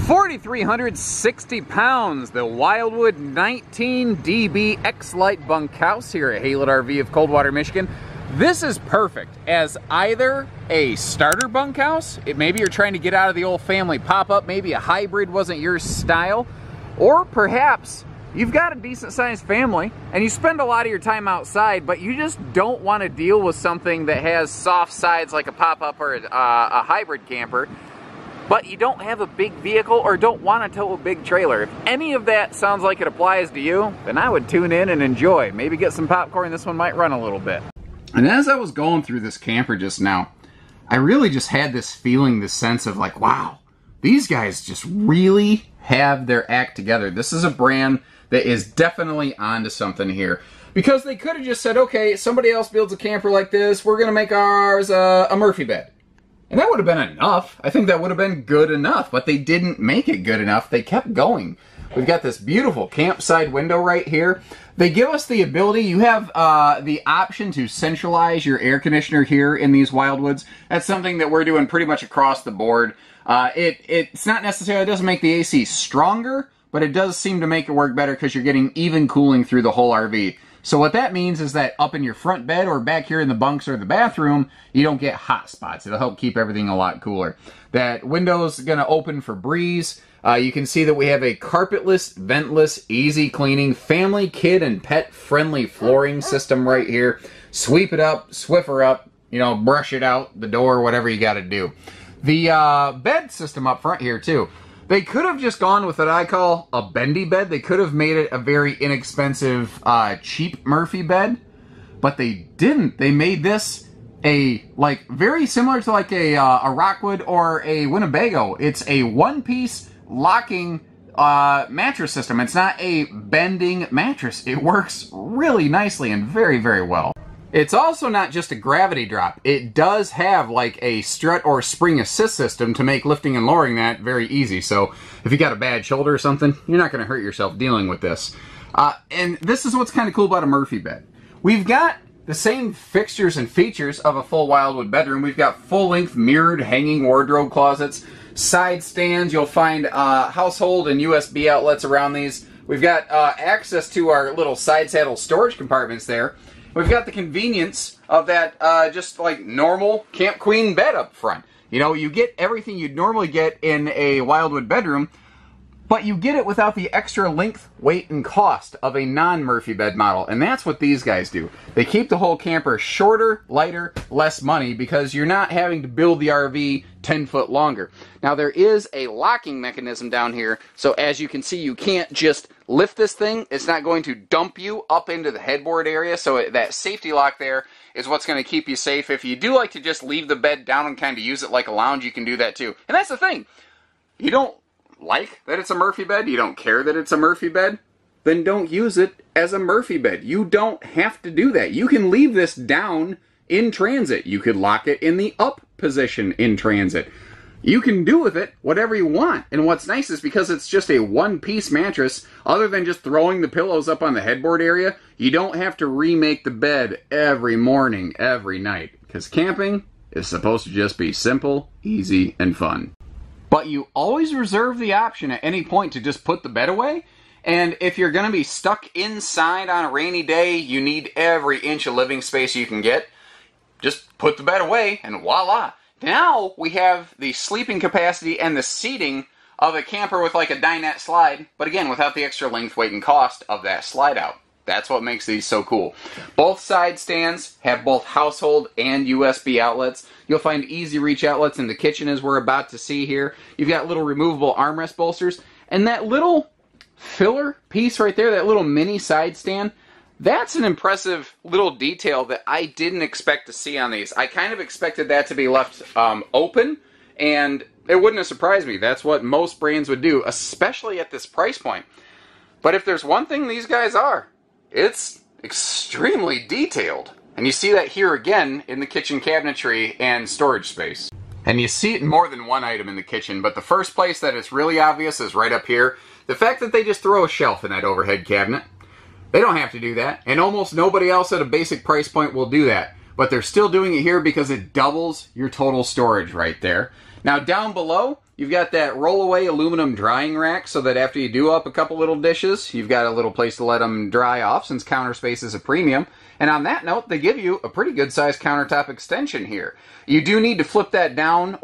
4,360 pounds, the Wildwood 19 DB X-Lite Bunkhouse here at Haylett RV of Coldwater, Michigan. This is perfect as either a starter bunkhouse, maybe you're trying to get out of the old family pop-up, maybe a hybrid wasn't your style, or perhaps you've got a decent sized family and you spend a lot of your time outside, but you just don't want to deal with something that has soft sides like a pop-up or a hybrid camper, but you don't have a big vehicle or don't want to tow a big trailer. If any of that sounds like it applies to you, then I would tune in and enjoy. Maybe get some popcorn, this one might run a little bit. And as I was going through this camper just now, I really just had this feeling, this sense of like, wow, these guys just really have their act together. This is a brand that is definitely onto something here. Because they could have just said, okay, somebody else builds a camper like this, we're going to make ours a Murphy bed. And that would have been enough. I think that would have been good enough, but they didn't make it good enough. They kept going. We've got this beautiful campside window right here. They give us the ability, you have the option to centralize your air conditioner here in these Wildwoods. That's something that we're doing pretty much across the board. It's not necessarily, it doesn't make the AC stronger, but it does seem to make it work better because you're getting even cooling through the whole RV. So what that means is that up in your front bed or back here in the bunks or the bathroom, you don't get hot spots. It'll help keep everything a lot cooler. That window's gonna open for breeze. You can see that we have a carpetless, ventless, easy cleaning, family, kid, and pet friendly flooring system right here. Sweep it up, Swiffer up, you know, brush it out, the door, whatever you gotta do. The bed system up front here too. They could have just gone with what I call a bendy bed. They could have made it a very inexpensive, cheap Murphy bed, but they didn't. They made this like very similar to like a Rockwood or a Winnebago. It's a one-piece locking mattress system. It's not a bending mattress. It works really nicely and very, very well. It's also not just a gravity drop. It does have like a strut or spring assist system to make lifting and lowering that very easy. So if you got a bad shoulder or something, you're not going to hurt yourself dealing with this. And this is what's kind of cool about a Murphy bed. We've got the same fixtures and features of a full Wildwood bedroom. We've got full-length mirrored hanging wardrobe closets, side stands. You'll find household and USB outlets around these. We've got access to our little side saddle storage compartments there. We've got the convenience of that just like normal Camp Queen bed up front. You know, you get everything you'd normally get in a Wildwood bedroom, but you get it without the extra length, weight, and cost of a non-Murphy bed model. And that's what these guys do. They keep the whole camper shorter, lighter, less money because you're not having to build the RV 10 foot longer. Now there is a locking mechanism down here, so as you can see, you can't just lift this thing. It's not going to dump you up into the headboard area, so that safety lock there is what's going to keep you safe. If you do like to just leave the bed down and kind of use it like a lounge, you can do that too. And that's the thing. You don't like that it's a Murphy bed, you don't care that it's a Murphy bed, then don't use it as a Murphy bed. You don't have to do that. You can leave this down in transit. You could lock it in the up position in transit. You can do with it whatever you want. And what's nice is because it's just a one-piece mattress, other than just throwing the pillows up on the headboard area, you don't have to remake the bed every morning, every night. Because camping is supposed to just be simple, easy, and fun. But you always reserve the option at any point to just put the bed away. And if you're going to be stuck inside on a rainy day, you need every inch of living space you can get, just put the bed away and voila. Now we have the sleeping capacity and the seating of a camper with like a dinette slide, but again, without the extra length, weight, and cost of that slide out. That's what makes these so cool. Both side stands have both household and USB outlets. You'll find easy reach outlets in the kitchen as we're about to see here. You've got little removable armrest bolsters. And that little filler piece right there, that little mini side stand, that's an impressive little detail that I didn't expect to see on these. I kind of expected that to be left open, and it wouldn't have surprised me. That's what most brands would do, especially at this price point. But if there's one thing these guys are, it's extremely detailed. And you see that here again in the kitchen cabinetry and storage space. And you see it in more than one item in the kitchen, but the first place that it's really obvious is right up here. The fact that they just throw a shelf in that overhead cabinet. They don't have to do that, and almost nobody else at a basic price point will do that. But they're still doing it here because it doubles your total storage right there. Now down below, you've got that roll-away aluminum drying rack so that after you do up a couple little dishes, you've got a little place to let them dry off since counter space is a premium. And on that note, they give you a pretty good-sized countertop extension here. You do need to flip that down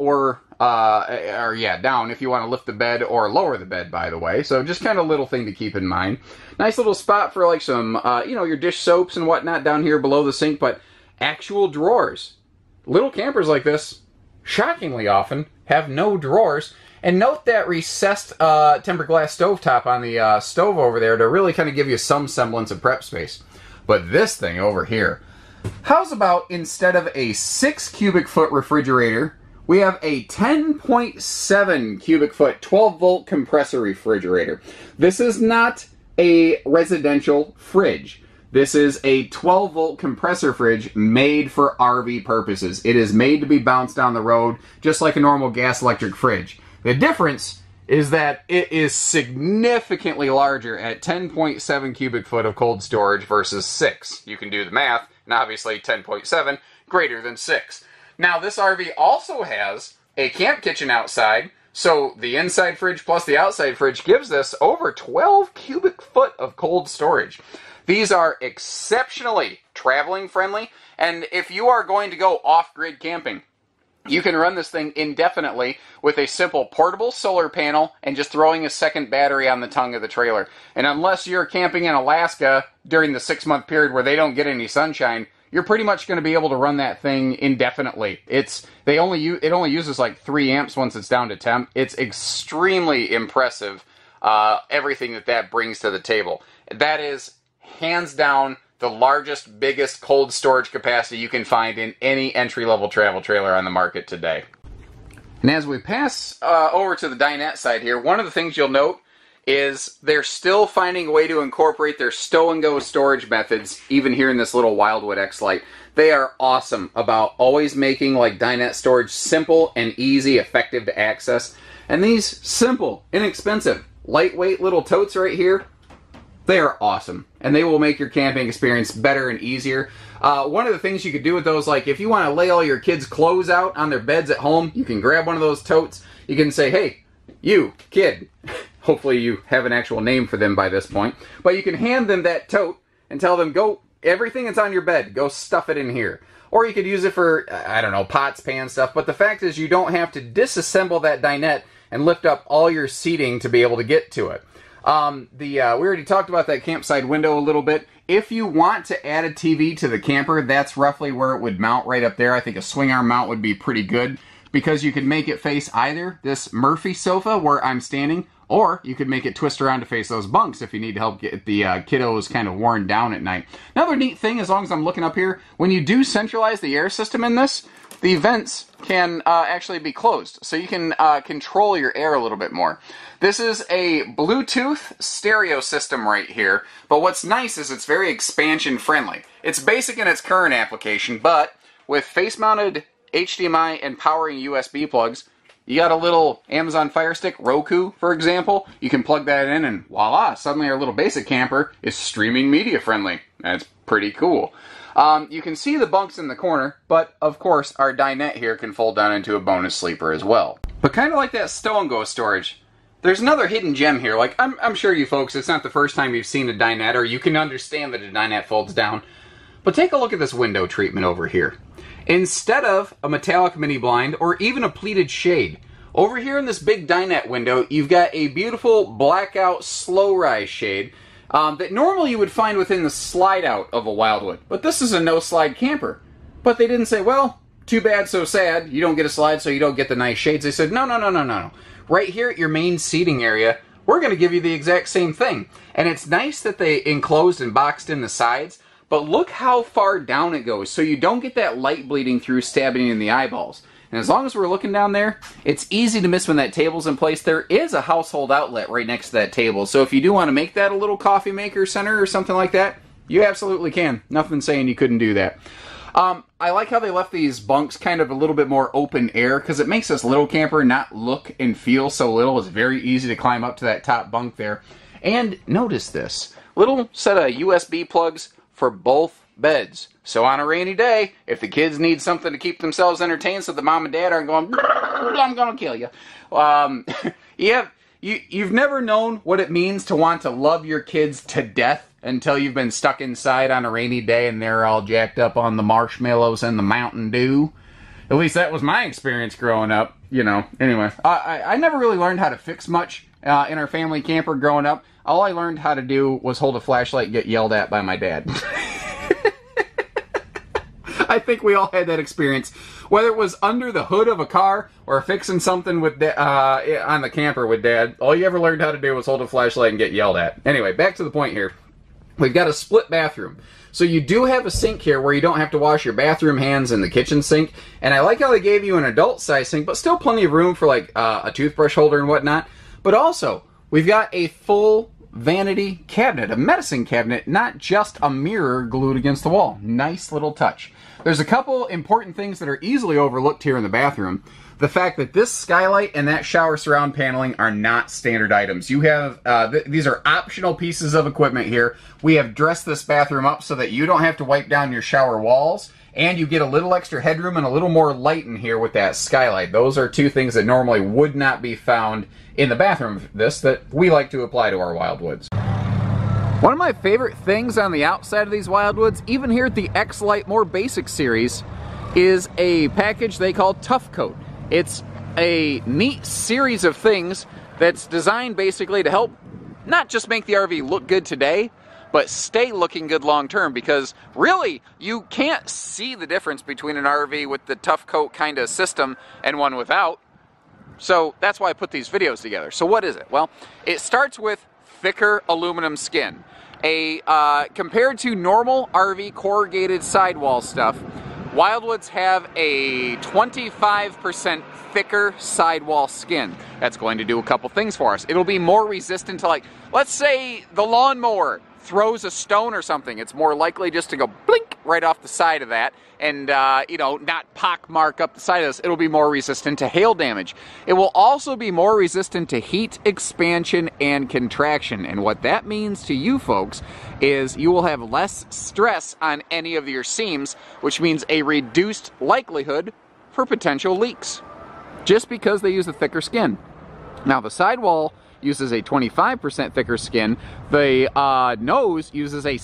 down if you want to lift the bed or lower the bed, by the way. So just kind of a little thing to keep in mind. Nice little spot for like some, your dish soaps and whatnot down here below the sink, but actual drawers. Little campers like this, shockingly often, have no drawers. And note that recessed tempered glass stovetop on the stove over there to really kind of give you some semblance of prep space. But this thing over here, how's about instead of a 6 cubic foot refrigerator, we have a 10.7 cubic foot 12 volt compressor refrigerator. This is not a residential fridge. This is a 12 volt compressor fridge made for RV purposes. It is made to be bounced down the road just like a normal gas electric fridge. The difference is that it is significantly larger at 10.7 cubic foot of cold storage versus 6. You can do the math, and obviously 10.7 greater than 6. Now this RV also has a camp kitchen outside, so the inside fridge plus the outside fridge gives this over 12 cubic foot of cold storage. These are exceptionally traveling friendly, and if you are going to go off-grid camping, you can run this thing indefinitely with a simple portable solar panel and just throwing a second battery on the tongue of the trailer. And unless you're camping in Alaska during the 6-month period where they don't get any sunshine, you're pretty much going to be able to run that thing indefinitely. It only uses like 3 amps once it's down to temp. It's extremely impressive, everything that brings to the table. That is hands down the largest, biggest cold storage capacity you can find in any entry-level travel trailer on the market today. And as we pass over to the dinette side here, one of the things you'll note is they're still finding a way to incorporate their stow-and-go storage methods, even here in this little Wildwood X-Lite. They are awesome about always making like dinette storage simple and easy, effective to access. And these simple, inexpensive, lightweight little totes right here, they are awesome, and they will make your camping experience better and easier. One of the things you could do with those, like if you want to lay all your kids' clothes out on their beds at home, you can grab one of those totes. You can say, hey, you, kid. Hopefully you have an actual name for them by this point. But you can hand them that tote and tell them, go, everything that's on your bed, go stuff it in here. Or you could use it for, I don't know, pots, pans, stuff. But the fact is you don't have to disassemble that dinette and lift up all your seating to be able to get to it. We already talked about that campsite window a little bit. If you want to add a TV to the camper, that's roughly where it would mount right up there. I think a swing arm mount would be pretty good because you could make it face either this Murphy sofa where I'm standing, or you could make it twist around to face those bunks if you need to help get the kiddos kind of worn down at night. Another neat thing, as long as I'm looking up here, when you do centralize the air system in this, the vents can actually be closed, so you can control your air a little bit more. This is a Bluetooth stereo system right here, but what's nice is it's very expansion friendly. It's basic in its current application, but with face-mounted HDMI and powering USB plugs, you got a little Amazon Fire Stick, Roku, for example. You can plug that in and voila, suddenly our little basic camper is streaming media friendly. That's pretty cool. You can see the bunks in the corner, but of course our dinette here can fold down into a bonus sleeper as well. But kind of like that stow-and-go storage, there's another hidden gem here. Like, I'm sure you folks, it's not the first time you've seen a dinette, or you can understand that a dinette folds down. But take a look at this window treatment over here. Instead of a metallic mini blind or even a pleated shade, over here in this big dinette window, you've got a beautiful blackout slow rise shade that normally you would find within the slide out of a Wildwood. But this is a no slide camper. But they didn't say, well, too bad, so sad. You don't get a slide, so you don't get the nice shades. They said, no. Right here at your main seating area, we're going to give you the exact same thing. And it's nice that they enclosed and boxed in the sides, but look how far down it goes, so you don't get that light bleeding through, stabbing you in the eyeballs. And as long as we're looking down there, it's easy to miss when that table's in place. There is a household outlet right next to that table, so if you do want to make that a little coffee maker center or something like that, you absolutely can. Nothing saying you couldn't do that. I like how they left these bunks kind of a little bit more open air, because it makes this little camper not look and feel so little. It's very easy to climb up to that top bunk there. And notice this little set of USB plugs for both beds. So on a rainy day, if the kids need something to keep themselves entertained so the mom and dad aren't going I'm gonna kill you. You've never known what it means to want to love your kids to death until you've been stuck inside on a rainy day and they're all jacked up on the marshmallows and the Mountain Dew. At least that was my experience growing up, you know. Anyway, I never really learned how to fix much in our family camper growing up. All I learned how to do was hold a flashlight and get yelled at by my dad. I think we all had that experience. Whether it was under the hood of a car or fixing something with on the camper with Dad, all you ever learned how to do was hold a flashlight and get yelled at. Anyway, back to the point here. We've got a split bathroom. So you do have a sink here where you don't have to wash your bathroom hands in the kitchen sink. And I like how they gave you an adult-size sink, but still plenty of room for like a toothbrush holder and whatnot. But also, we've got a full vanity cabinet, a medicine cabinet, not just a mirror glued against the wall. Nice little touch. There's a couple important things that are easily overlooked here in the bathroom. The fact that this skylight and that shower surround paneling are not standard items. You have, these are optional pieces of equipment here. We have dressed this bathroom up so that you don't have to wipe down your shower walls, and you get a little extra headroom and a little more light in here with that skylight. Those are two things that normally would not be found in the bathroom of this that we like to apply to our Wildwoods. One of my favorite things on the outside of these Wildwoods, even here at the X-Lite More Basic series, is a package they call Tough Coat. It's a neat series of things that's designed basically to help not just make the RV look good today, but stay looking good long term, because really you can't see the difference between an RV with the Tough Coat kind of system and one without. So that's why I put these videos together. So what is it? Well, it starts with thicker aluminum skin. Compared to normal RV corrugated sidewall stuff, Wildwoods have a 25% thicker sidewall skin. That's going to do a couple things for us. It'll be more resistant to, like, let's say the lawnmower throws a stone or something. It's more likely just to go blink right off the side of that and, you know, not pockmark up the side of this. It'll be more resistant to hail damage. It will also be more resistant to heat, expansion, and contraction. And what that means to you folks is you will have less stress on any of your seams, which means a reduced likelihood for potential leaks, just because they use a thicker skin. Now, the sidewall uses a 25% thicker skin. The nose uses a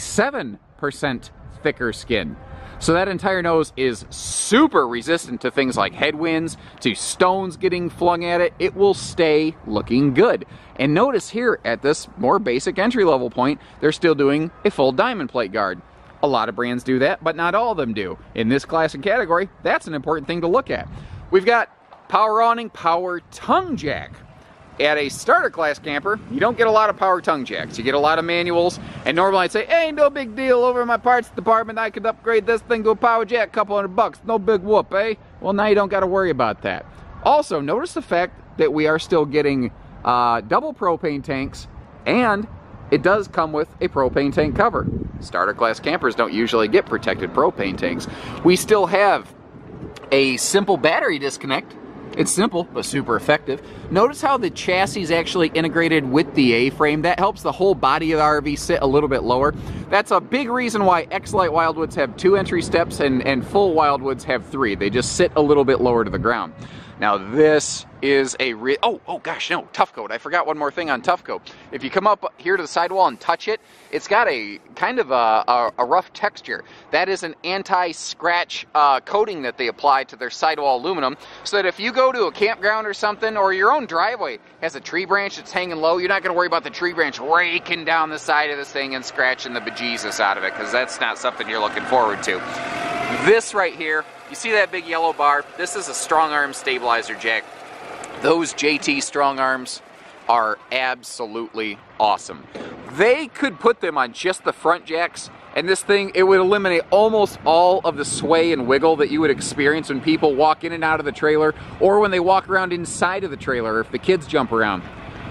67% thicker skin. So that entire nose is super resistant to things like headwinds, to stones getting flung at it. It will stay looking good. And notice here at this more basic entry-level point, they're still doing a full diamond plate guard. A lot of brands do that, but not all of them do. In this class and category, that's an important thing to look at. We've got power awning, power tongue jack. At a starter class camper, you don't get a lot of power tongue jacks. You get a lot of manuals, and normally I'd say, hey, no big deal, over in my parts department, I could upgrade this thing to a power jack, couple $100, no big whoop, eh? Well, now you don't got to worry about that. Also, notice the fact that we are still getting double propane tanks, and it does come with a propane tank cover. Starter class campers don't usually get protected propane tanks. We still have a simple battery disconnect. It's simple, but super effective. Notice how the chassis is actually integrated with the A-frame. That helps the whole body of the RV sit a little bit lower. That's a big reason why X-Lite Wildwoods have 2 entry steps and full Wildwoods have 3. They just sit a little bit lower to the ground. Now this is a oh gosh, no, Tough Coat. I forgot one more thing on Tough Coat. If you come up here to the sidewall and touch it, it's got a kind of a rough texture. That is an anti-scratch coating that they apply to their sidewall aluminum, so that if you go to a campground or something, or your own driveway has a tree branch that's hanging low, you're not going to worry about the tree branch raking down the side of this thing and scratching the bejesus out of it, because that's not something you're looking forward to. This right here, you see that big yellow bar? This is a strong arm stabilizer jack. Those JT strong arms are absolutely awesome. They could put them on just the front jacks, and this thing, it would eliminate almost all of the sway and wiggle that you would experience when people walk in and out of the trailer, or when they walk around inside of the trailer, if the kids jump around.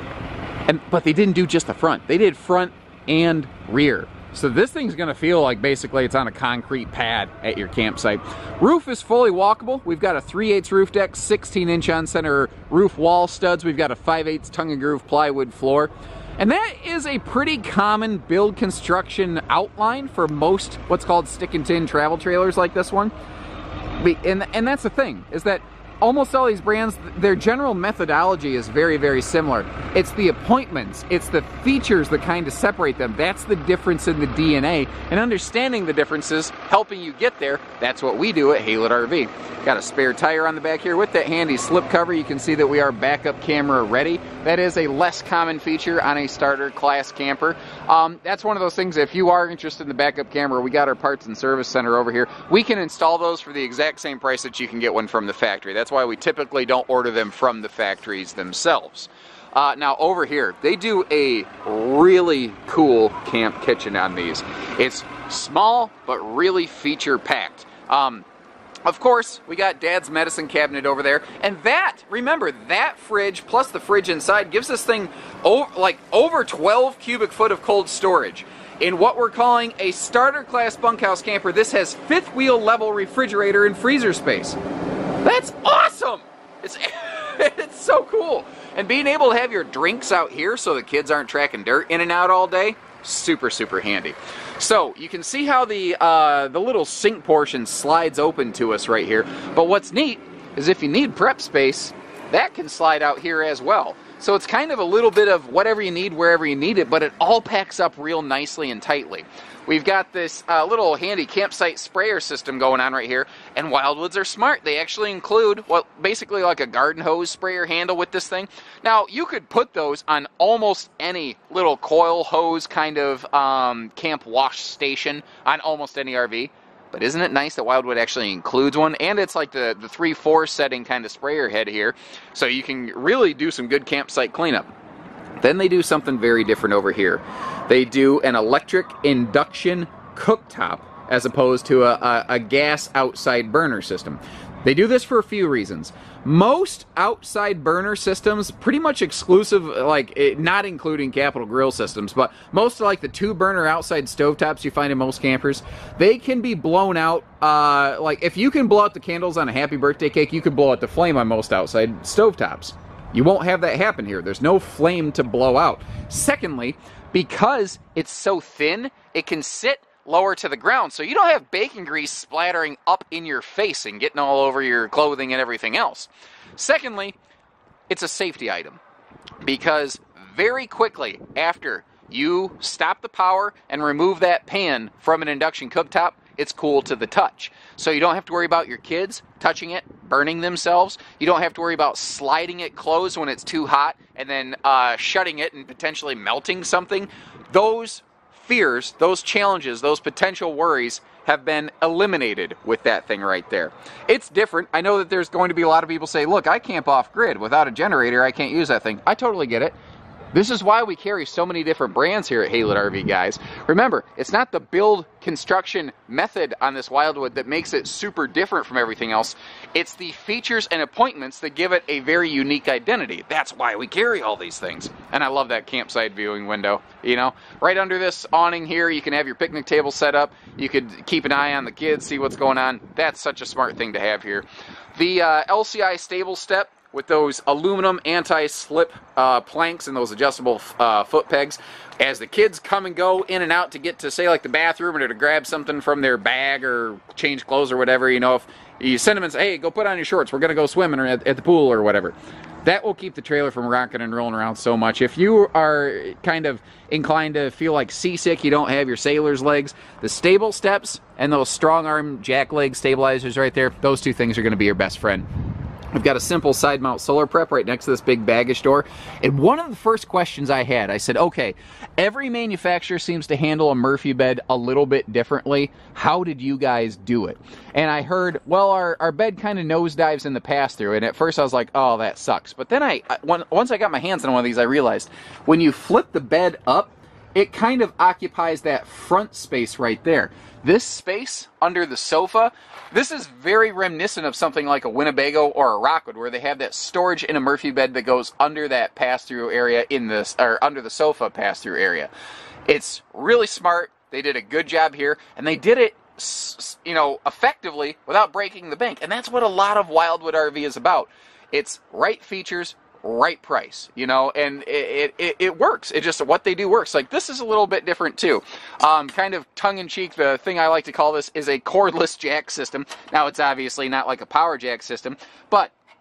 But they didn't do just the front. They did front and rear. So this thing's gonna feel like basically it's on a concrete pad at your campsite. Roof is fully walkable. We've got a 3/8 roof deck, 16-inch on center roof wall studs. We've got a 5/8 tongue and groove plywood floor. And that is a pretty common build construction outline for most what's called stick and tin travel trailers like this one. And that's the thing, is that almost all these brands, their general methodology is very, very similar. It's the appointments, it's the features that kind of separate them. That's the difference in the DNA, and understanding the differences, helping you get there, that's what we do at Haylett RV. Got a spare tire on the back here with that handy slip cover. You can see that we are backup camera ready. That is a less common feature on a starter class camper. That's one of those things, if you are interested in the backup camera, we got our parts and service center over here. We can install those for the exact same price that you can get one from the factory. That's why we typically don't order them from the factories themselves. Now over here, they do a really cool camp kitchen on these. It's small, but really feature packed. Of course, we got Dad's medicine cabinet over there, and that, remember, that fridge plus the fridge inside gives this thing over 12 cubic foot of cold storage. In what we're calling a starter class bunkhouse camper, this has fifth wheel level refrigerator and freezer space. That's awesome! It's so cool. And being able to have your drinks out here so the kids aren't tracking dirt in and out all day, super, super handy. So you can see how the little sink portion slides open to us right here. But what's neat is if you need prep space, that can slide out here as well. So it's kind of a little bit of whatever you need, wherever you need it, but it all packs up real nicely and tightly. We've got this little handy campsite sprayer system going on right here, and Wildwoods are smart. They actually include basically like a garden hose sprayer handle with this thing. Now, you could put those on almost any little coil hose kind of camp wash station on almost any RV. But isn't it nice that Wildwood actually includes one? And it's like the 3/4 setting kind of sprayer head here, so you can really do some good campsite cleanup. Then they do something very different over here. They do an electric induction cooktop as opposed to a gas outside burner system. They do this for a few reasons. Most outside burner systems, pretty much exclusive, not including Capital Grill systems, but most like the 2-burner outside stovetops you find in most campers, they can be blown out. Like if you can blow out the candles on a happy birthday cake, you can blow out the flame on most outside stovetops. You won't have that happen here. There's no flame to blow out. Secondly, because it's so thin, it can sit lower to the ground, so you don't have bacon grease splattering up in your face and getting all over your clothing and everything else. Secondly, it's a safety item, because very quickly after you stop the power and remove that pan from an induction cooktop, it's cool to the touch. So you don't have to worry about your kids touching it, burning themselves. You don't have to worry about sliding it closed when it's too hot and then shutting it and potentially melting something. Those fears, those challenges, those potential worries have been eliminated with that thing right there. It's different. I know that there's going to be a lot of people say, look, I camp off grid. Without a generator, I can't use that thing. I totally get it. This is why we carry so many different brands here at Haylett RV, guys. Remember, it's not the build construction method on this Wildwood that makes it super different from everything else. It's the features and appointments that give it a very unique identity. That's why we carry all these things. And I love that campsite viewing window. You know, right under this awning here, you can have your picnic table set up. You could keep an eye on the kids, see what's going on. That's such a smart thing to have here. The LCI stable step with those aluminum anti-slip planks and those adjustable foot pegs. As the kids come and go in and out to get to, say, like the bathroom or to grab something from their bag or change clothes or whatever, you know, if you send them and say, hey, go put on your shorts, we're going to go swimming or at the pool or whatever. That will keep the trailer from rocking and rolling around so much. If you are kind of inclined to feel like seasick, you don't have your sailor's legs, the stable steps and those strong arm jack leg stabilizers right there, those two things are going to be your best friend. We've got a simple side mount solar prep right next to this big baggage door. And one of the first questions I had, I said, okay, every manufacturer seems to handle a Murphy bed a little bit differently. How did you guys do it? And I heard, well, our bed kind of nosedives in the pass-through. And at first I was like, oh, that sucks. But then once I got my hands on one of these, I realized when you flip the bed up, it kind of occupies that front space right there. This space under the sofa, this is very reminiscent of something like a Winnebago or a Rockwood, where they have that storage in a Murphy bed that goes under that pass-through area or under the sofa pass-through area. It's really smart. They did a good job here, and they did it, you know, effectively without breaking the bank. And that's what a lot of Wildwood RV is about. It's right features, right price, you know, and it works. It just, what they do works. Like, this is a little bit different too. Kind of tongue-in-cheek, the thing I like to call this is a cordless jack system. Now, it's obviously not like a power jack system, but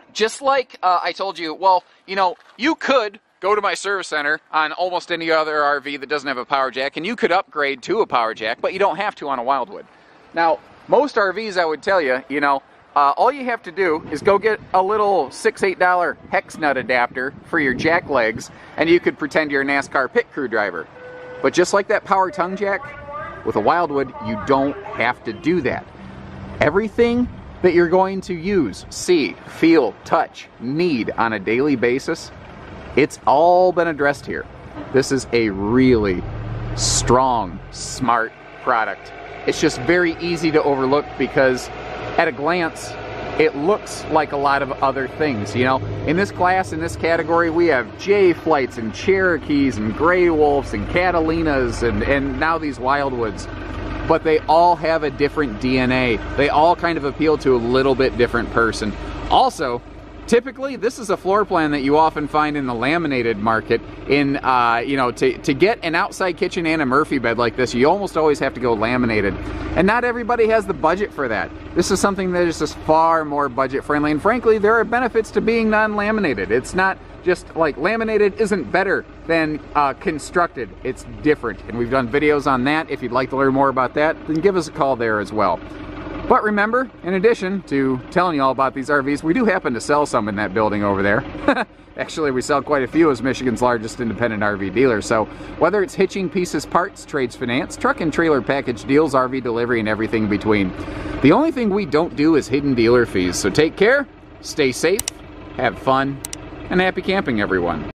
just like I told you, well, you know, you could go to my service center on almost any other RV that doesn't have a power jack, and you could upgrade to a power jack, but you don't have to on a Wildwood. Now, most RVs, I would tell you, you know, all you have to do is go get a little $6, $8 hex nut adapter for your jack legs, and you could pretend you're a NASCAR pit crew driver. But just like that power tongue jack, with a Wildwood, you don't have to do that. Everything that you're going to use, see, feel, touch, need on a daily basis, it's all been addressed here. This is a really strong, smart product. It's just very easy to overlook because at a glance, it looks like a lot of other things, you know? In this class, in this category, we have J-Flights and Cherokees and Grey Wolves and Catalinas and now these Wildwoods. But they all have a different DNA. They all kind of appeal to a little bit different person. Also, typically, this is a floor plan that you often find in the laminated market. In you know, to get an outside kitchen and a Murphy bed like this, you almost always have to go laminated. And not everybody has the budget for that. This is something that is just far more budget friendly. And frankly, there are benefits to being non-laminated. It's not just like laminated isn't better than constructed. It's different. And we've done videos on that. If you'd like to learn more about that, then give us a call there as well. But remember, in addition to telling you all about these RVs, we do happen to sell some in that building over there. Actually, we sell quite a few as Michigan's largest independent RV dealer. So whether it's hitching, pieces, parts, trades, finance, truck and trailer package deals, RV delivery, and everything in between. The only thing we don't do is hidden dealer fees. So take care, stay safe, have fun, and happy camping, everyone.